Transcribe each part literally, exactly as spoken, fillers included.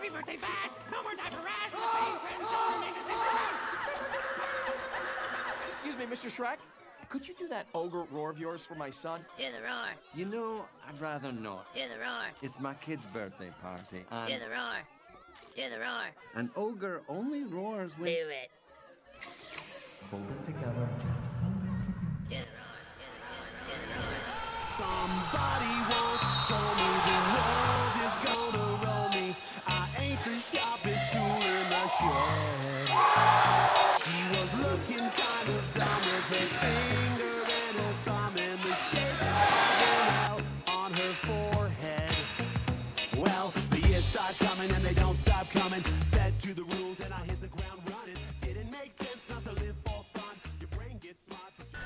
Happy birthday, Bat! No more diaper rash! Excuse me, Mister Shrek. Could you do that ogre roar of yours for my son? Do the roar. You know, I'd rather not. Do the roar. It's my kid's birthday party. Do the roar. Do the roar. An ogre only roars when... Do it. Hold it together. Do the roar. Do the roar. Somebody once told me the world is gonna roll me. I ain't the sharpest tool in the shed. She was looking kind of dumb with her finger and her thumb in the shape of an L on her forehead. Well, the years start coming and they don't stop coming. Fed to the rules and I hit the ground running. Didn't make sense not to live for fun. Your brain gets smart.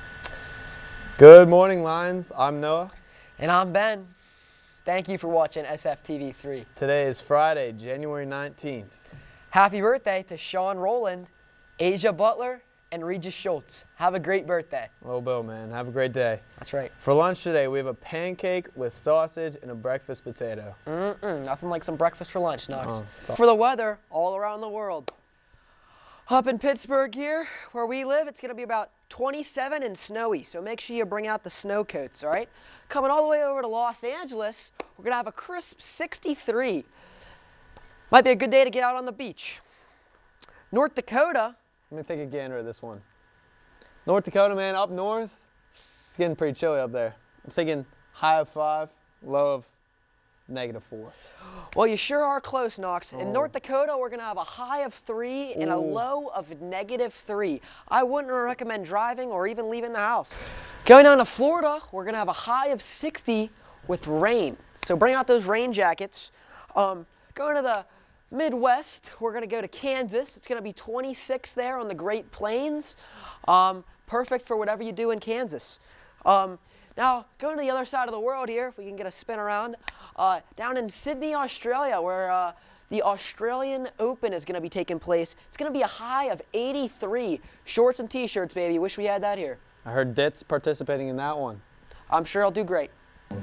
Good morning, Lions. I'm Noah. And I'm Ben. Thank you for watching S F T V three. Today is Friday, January nineteenth. Happy birthday to Sean Rowland, Asia Butler, and Regis Schultz. Have a great birthday. Little Bill, man. Have a great day. That's right. For lunch today, we have a pancake with sausage and a breakfast potato. Mm-mm, nothing like some breakfast for lunch, Knox. Oh, for the weather all around the world. Up in Pittsburgh here, where we live, it's going to be about twenty-seven and snowy, so make sure you bring out the snow coats, all right? Coming all the way over to Los Angeles, we're going to have a crisp sixty-three. Might be a good day to get out on the beach. North Dakota. Let me take a gander at this one. North Dakota, man, up north, it's getting pretty chilly up there. I'm thinking high of five, low of negative four. Well, you sure are close, Knox. In Oh. North Dakota, we're going to have a high of three and a Ooh. low of negative three. I wouldn't recommend driving or even leaving the house. Going down to Florida, we're going to have a high of sixty with rain. So bring out those rain jackets. Um, going to the Midwest, we're going to go to Kansas. It's going to be twenty-six there on the Great Plains. Um, perfect for whatever you do in Kansas. Um, now, going to the other side of the world here, if we can get a spin around, uh, down in Sydney, Australia, where uh, the Australian Open is going to be taking place. It's going to be a high of eighty-three. Shorts and T-shirts, baby. Wish we had that here. I heard Dit's participating in that one. I'm sure I'll do great.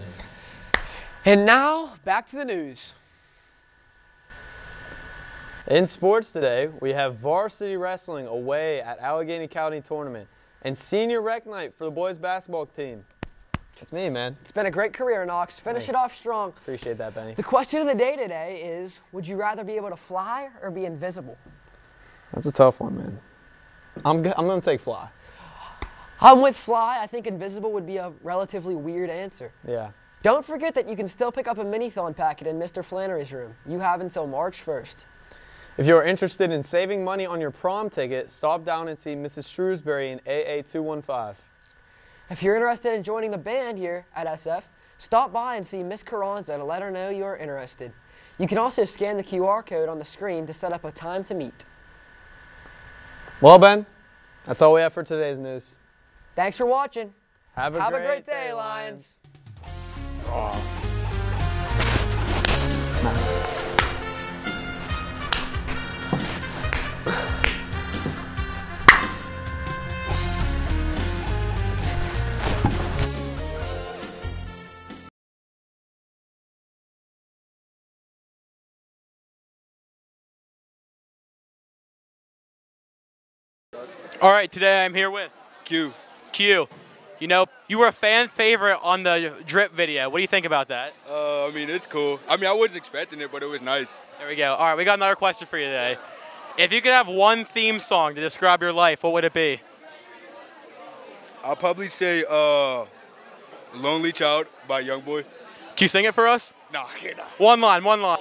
And now, back to the news. In sports today, we have varsity wrestling away at Allegheny County Tournament and senior rec night for the boys basketball team. That's me, man. It's been a great career, Knox. Finish Thanks. it off strong. Appreciate that, Benny. The question of the day today is, would you rather be able to fly or be invisible? That's a tough one, man. I'm, go I'm going to take fly. I'm with fly. I think invisible would be a relatively weird answer. Yeah. Don't forget that you can still pick up a Minithon packet in Mister Flannery's room. You have until March first. If you're interested in saving money on your prom ticket, stop down and see Missus Shrewsbury in A A two one five. If you're interested in joining the band here at S F, stop by and see Miss Carranza to let her know you're interested. You can also scan the Q R code on the screen to set up a time to meet. Well, Ben, that's all we have for today's news. Thanks for watching. Have a, Have great, a great day, day Lions. Oh. All right, today I'm here with Q. Q. You know, you were a fan favorite on the drip video. What do you think about that? Uh, I mean, it's cool. I mean, I wasn't expecting it, but it was nice. There we go. All right, we got another question for you today. If you could have one theme song to describe your life, what would it be? I'll probably say uh, Lonely Child by Youngboy. Can you sing it for us? No, I can't. One line, one line.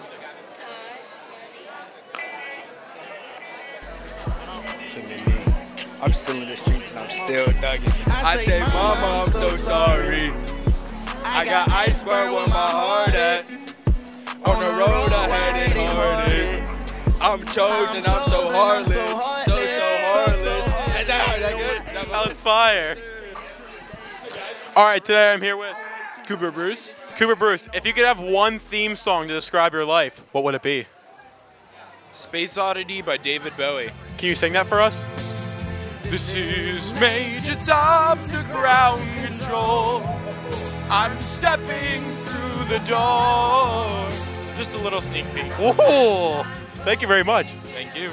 I'm still in the streets and I'm still thugging. I say, Mama, I'm so sorry. I got iceberg where my heart at. On the road ahead and hearted. I'm chosen, I'm so heartless. So, so heartless. Is that, is that good? That was fire. All right, today I'm here with Cooper Bruce. Cooper Bruce. If you could have one theme song to describe your life, what would it be? Space Oddity by David Bowie. Can you sing that for us? This is Major Tom to ground control. I'm stepping through the door. Just a little sneak peek. Whoa! Thank you very much. Thank you.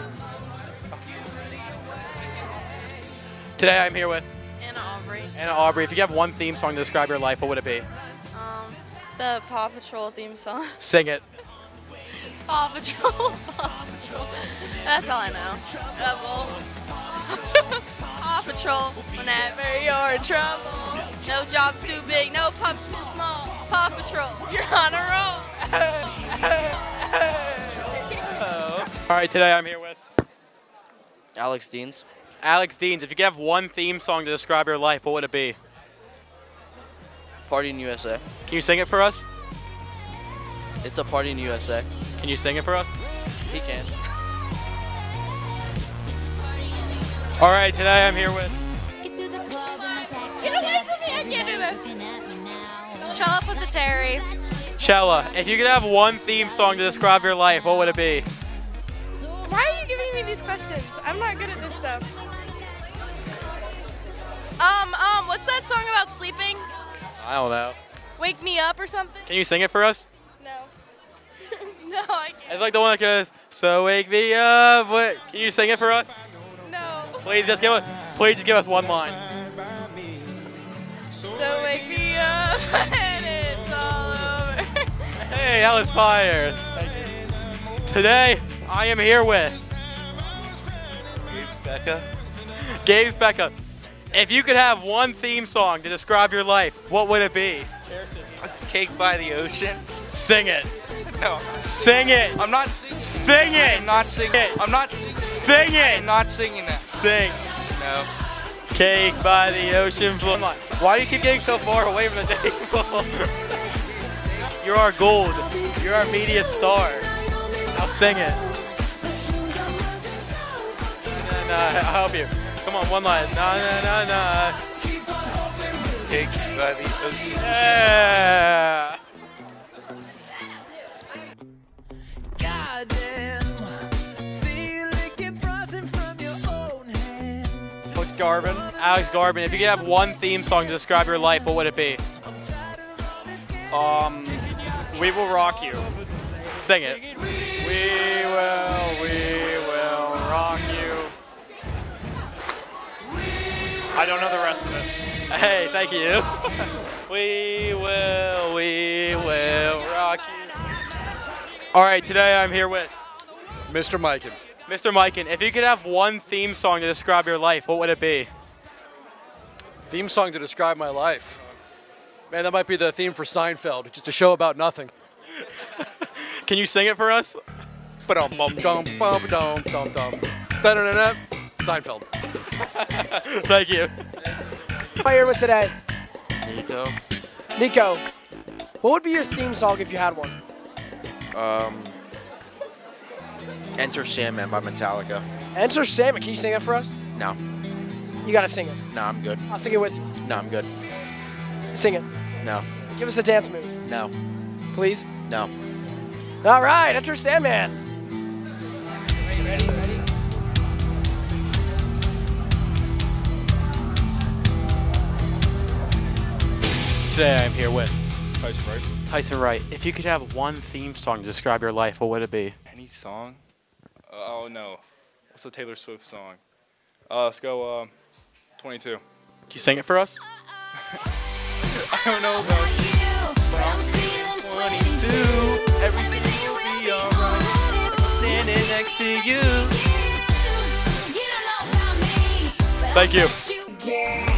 Today I'm here with Anna Aubrey. Anna Aubrey. If you could have one theme song to describe your life, what would it be? Um, the Paw Patrol theme song. Sing it. Paw Patrol, Paw Patrol. That's all I know. Trouble. Paw Patrol, whenever you're in trouble. No job's too big, no pup's too small. Paw Patrol, you're on a roll. All right, today I'm here with Alex Deans. Alex Deans. If you could have one theme song to describe your life, what would it be? Party in U S A. Can you sing it for us? It's a party in U S A. Can you sing it for us? He can. All right, today I'm here with Get away from me, I can't do this. Chella Pusateri. Chella. If you could have one theme song to describe your life, what would it be? Why are you giving me these questions? I'm not good at this stuff. Um, um, what's that song about sleeping? I don't know. Wake Me Up or something? Can you sing it for us? No. No, I can't. It's like the one that goes, "So wake me up." What? Can you sing it for us? No. Please just give us, please just give us one line. So wake me up and it's all over. Hey, that was fire. Thank you. Today, I am here with Gabe Becca. Gabe Becca. If you could have one theme song to describe your life, what would it be? Cake by the Ocean. Sing it. No. Sing it. I'm not singing. Sing it. I'm not singing. I'm not singing. Sing it. I'm not singing that. Sing. No. Cake by the ocean floor. Why do you keep getting so far away from the table? You're our gold. You're our media star. Now sing it. Nah, nah, I'll help you. Come on, one line. Nah, nah, nah, nah. Cake by the Ocean. Yeah. Coach Garvin, Alex Garvin, if you could have one theme song to describe your life, what would it be? Um, We Will Rock You. Sing it. We will, we will rock you. I don't know the rest of it. Hey, thank you. We will, we will rock you. All right, today I'm here with Mister Mikan. Mister Mikan. If you could have one theme song to describe your life, what would it be? Theme song to describe my life. Man, that might be the theme for Seinfeld, just a show about nothing. Can you sing it for us? Seinfeld. Thank you. Who am I here with today? Nico. Nico, what would be your theme song if you had one? Um, Enter Sandman by Metallica. Enter Sandman. Can you sing it for us? No. You gotta sing it. No, I'm good. I'll sing it with you. No, I'm good. Sing it. No. Give us a dance move. No. Please. No. All right, Enter Sandman. Ready, ready, ready. Today I'm here with Tyson Wright. Tyson Wright. If you could have one theme song to describe your life, what would it be? Any song? Uh, oh no. What's the Taylor Swift song? Uh, let's go. Um, twenty-two. Can you sing it for us? I don't know about twenty-two. Everything will be alright. Standing next to you. Thank you.